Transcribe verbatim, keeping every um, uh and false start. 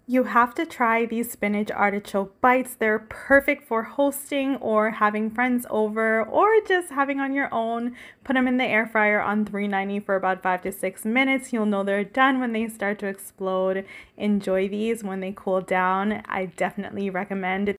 You have to try these spinach artichoke bites. They're perfect for hosting or having friends over or just having on your own. Put them in the air fryer on three ninety for about five to six minutes. You'll know they're done when they start to explode. Enjoy these when they cool down. I definitely recommend